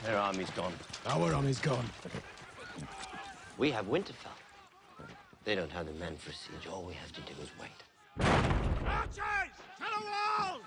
Their army's gone. Our army's gone. We have Winterfell. They don't have the men for a siege. All we have to do is wait. Archers! To the walls!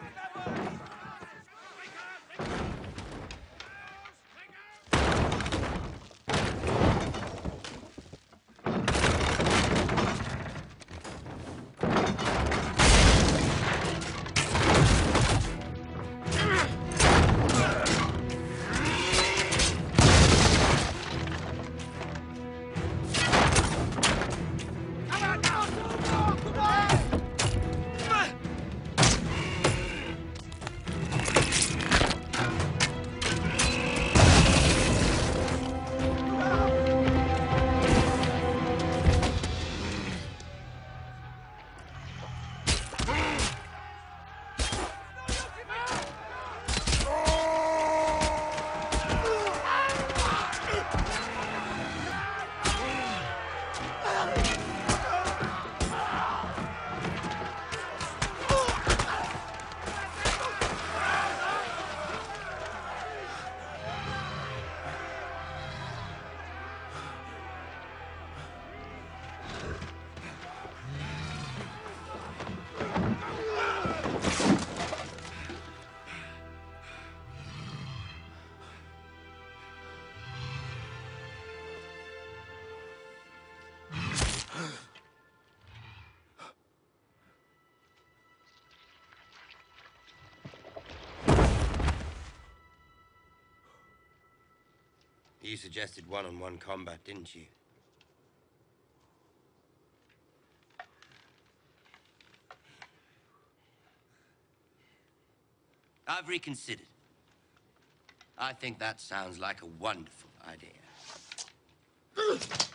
You suggested one-on-one combat, didn't you? I've reconsidered. I think that sounds like a wonderful idea.